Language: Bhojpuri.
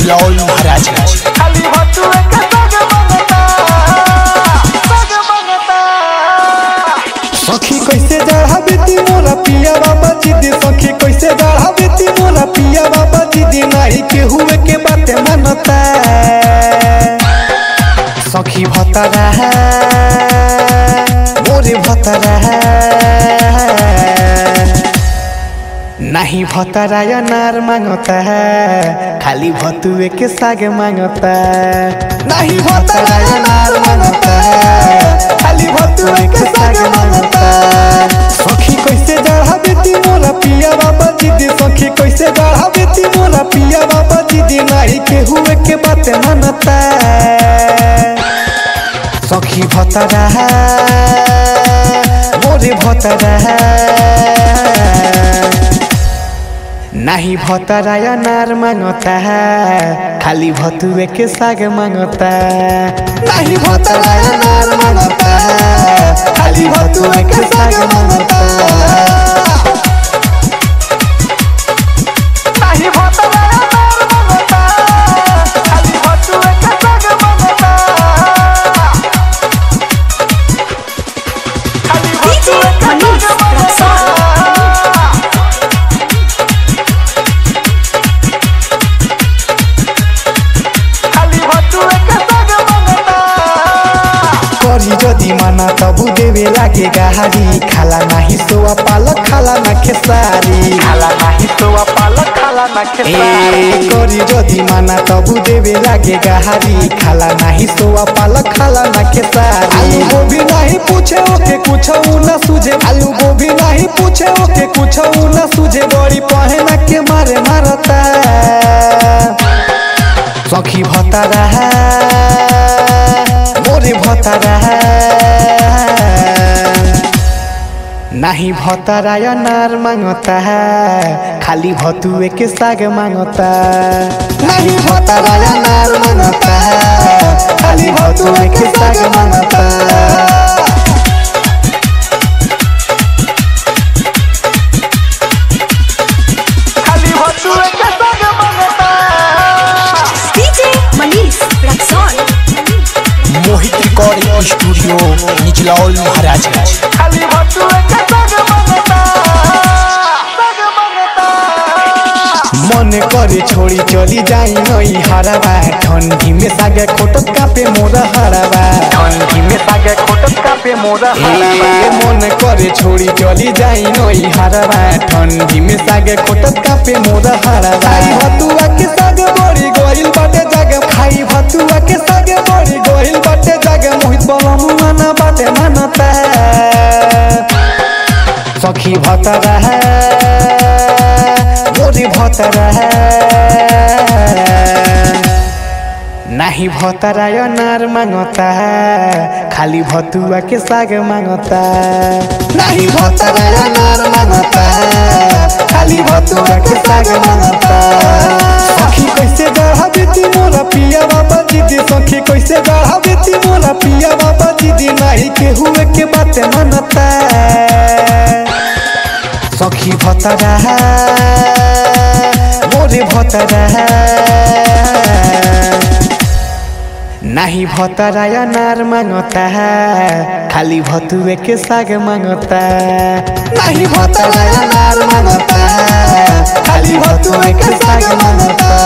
निचलौल महाराजगंज। खाली भतुए के संग मंगता सखी कैसे जड़ा बेटी मोरा पिया बाबा जिदी सखी कैसे जड़ा बेटी मोरा पिया बाबा जिदी नहीं के हुए के बातें मनता सखी भतरा है मोरे भतरा है नहीं भतरा या नार मांगता है खाली भतुए के साग मांगता नहीं भतरा या नार मांगता है खाली भतुए के साग मांगता सखी कैसे जड़ा बेटी मोरा पिया बाबा जिदी सखी कैसे जड़ा बेटी मोरा पिया बाबा जिदी नहीं के हुए के बातें मनता सखी भतरा है मोरे भतरा है नहीं भतरा या नार मांगता है खाली भतुए के साग मांगता नहीं भतरा या नार मांगता है खाली भतुए के साग मांगता नहीं भतुए या नार मांगता खाली भतुए के संग मंगता खाली भतुए के संग मंगता करी जदि माना तबु देवे लागे गहारी खाला नाही सोआ पालक खाला ना खेसारी खाला नाही सोआ पालक खाला ना खेसारी करी जदि माना तबु देवे लागे गहारी खाला नाही सोआ पालक खाला ना खेसारी आलू गोभी नहीं पूछे ओके कुछ ना सूझे आलू गोभी नहीं पूछे ओके कुछ ना सूझे बड़ी पहना के मारे मारता सखी भतरा है मोरे भतरा है नहीं भतरा या नार मांगता है खाली भतुए के साग मांगता नहीं भतरा या नार मांगता है खाली भतुए के साग मांगता खाली भतुए के संग मंगता DJ Manish Raxaul Mohit recording studio Nichlaul Maharajganj. खाली भतुए के संग मंगता मन करे छोड़ी चली जाई नई हरवा ठंडी में सागे खोटत कापे मोरा हरवा ठंडी में सागे खोटत कापे मोरा हरवा मन करे छोड़ी चली जाई नई हरवा ठंडी में सागे खोटत कापे मोरा हरवा खाई भतुआ के सागे बड़ी गोइल बाटे जागे खाई भतुआ के सागे बड़ी गोइल बाटे जागे मोहित बलमुआ ना बाटे मानता सखी भतरा है मोरे भतरा है नहीं भतरा या नार मांगता है खाली भतुआ के साग मांगता नहीं भतरा या नार मांगता है खाली भतुआ के साग मांगता सखी कैसे जड़ा बेटी मोरा पिया बाबा जिदी सखी कैसे जड़ा बेटी मोरा पिया बाबा जिदी नहीं के हुए के बातें मनता सखी भतरा है मोरे भतरा है नहीं भतरा या नार मांगता है खाली भतुए के साग मांगता नहीं भतरा या नार मांगता है खाली भतुए के साग मांगता